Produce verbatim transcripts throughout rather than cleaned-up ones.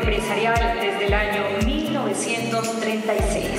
empresarial desde el año mil novecientos treinta y seis.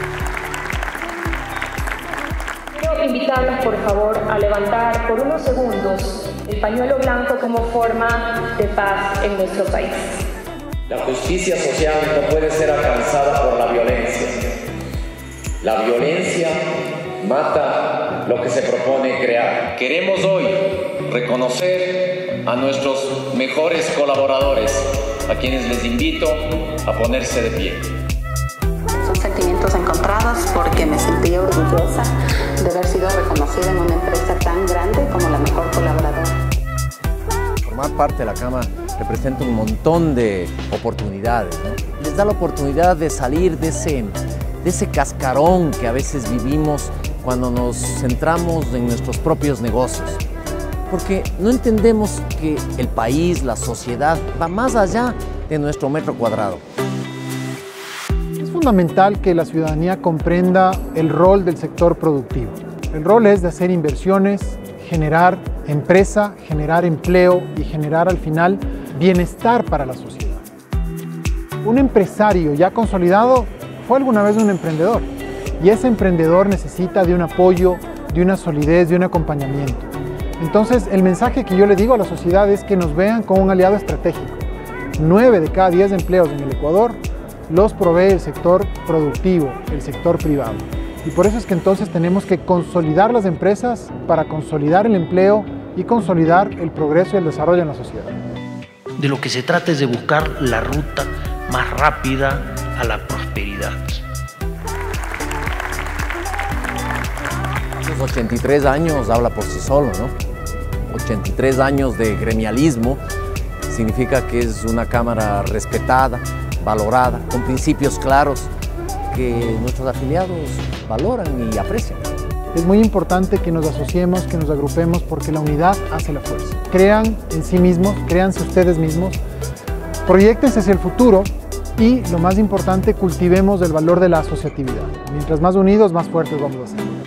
Quiero invitarlos, por favor, a levantar por unos segundos el pañuelo blanco como forma de paz en nuestro país. La justicia social no puede ser alcanzada por la violencia. La violencia mata lo que se propone crear. Queremos hoy reconocer a nuestros mejores colaboradores, a quienes les invito a ponerse de pie. Son sentimientos encontrados porque me sentí orgullosa de haber sido reconocida en una empresa tan grande como la mejor colaboradora. Formar parte de la Cámara representa un montón de oportunidades, ¿no? Les da la oportunidad de salir de ese, de ese cascarón que a veces vivimos cuando nos centramos en nuestros propios negocios. Porque no entendemos que el país, la sociedad, va más allá de nuestro metro cuadrado. Es fundamental que la ciudadanía comprenda el rol del sector productivo. El rol es de hacer inversiones, generar empresa, generar empleo y generar al final bienestar para la sociedad. Un empresario ya consolidado fue alguna vez un emprendedor y ese emprendedor necesita de un apoyo, de una solidez, de un acompañamiento. Entonces, el mensaje que yo le digo a la sociedad es que nos vean como un aliado estratégico. Nueve de cada diez empleos en el Ecuador los provee el sector productivo, el sector privado. Y por eso es que entonces tenemos que consolidar las empresas para consolidar el empleo y consolidar el progreso y el desarrollo en la sociedad. De lo que se trata es de buscar la ruta más rápida a la prosperidad. Los ochenta y tres años habla por sí solo, ¿no? ochenta y tres años de gremialismo significa que es una Cámara respetada, valorada, con principios claros que nuestros afiliados valoran y aprecian. Es muy importante que nos asociemos, que nos agrupemos, porque la unidad hace la fuerza. Crean en sí mismos, créanse ustedes mismos, proyéctense hacia el futuro y, lo más importante, cultivemos el valor de la asociatividad. Mientras más unidos, más fuertes vamos a ser.